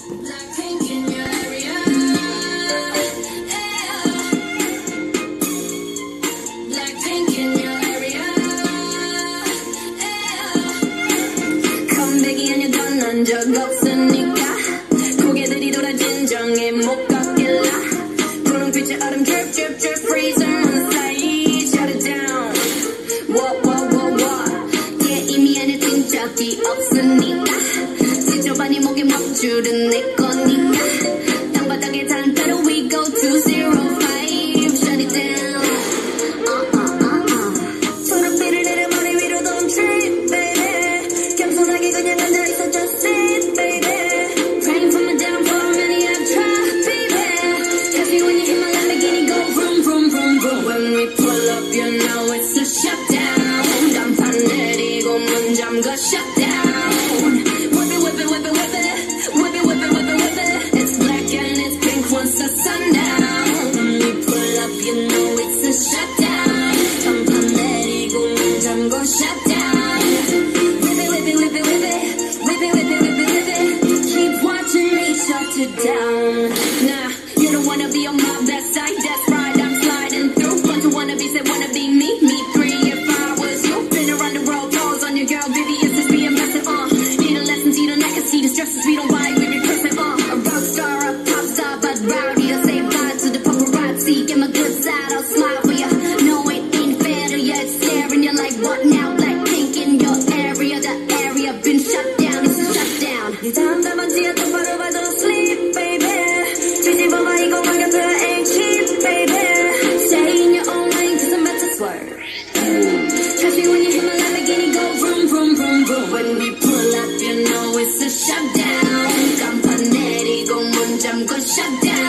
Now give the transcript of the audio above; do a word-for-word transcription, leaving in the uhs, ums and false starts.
Blackpink in your area. Yeah. Blackpink in your area. Yeah. 컴백이 아니던 난 적 없으니까 고개들이 돌아 진정에 못 걷길라 분홍빛의 얼음 drip drip drip freezing on the side. Shut it down. What what what what 게임이 아닐 진짜기 없으니까 지저분이 목에 먹줄은 내 거니까 땅바닥에 단가로 we go to zero five. Shut it down. uh, uh, uh, uh. 소름비를 내려 머리 위로 don't trip baby. 겸손하게 그냥 앉아있어 just sit baby. Praying for my downfall many I've tried baby. Catch me when you hit my Lamborghini go vroom vroom vroom vroom. When we pull up you know it's a shutdown. 간판 내리고 문 잠가 shutdown. Go shut down. Whip it, whip it, whip it, whip it. Whip it, whip it, whip it, whip it. Keep watching me shut it down. Nah, you don't wanna be on my best side. That's right, I'm sliding through. Bunch of wannabes that wanna be me. Me three if I was you. Been around the world, calls on your girl, baby. It's just being messing, uh. Need a lesson, see the neck, I see the stresses we don't buy. We be cursing, uh. A rock star, a pop star, but rowdy. I say bye to the paparazzi. Get my good side, I'll smile for ya. No, it ain't fair to ya. It's staring you like what now? Blackpink in your area. The area been shut down. It's a shutdown. 네 잠잠한지야 똑바로 봐. Don't sleep, baby. 뒤집어봐 이거 말 같아. Ain't cheap, baby. Stay in your own lane, cause I'm about to swerve. Catch me when you hit my Lamborghini, go vroom, vroom, vroom, vroom. When we pull up, you know it's a shutdown. 간판 내리고 문 잠궈 shutdown.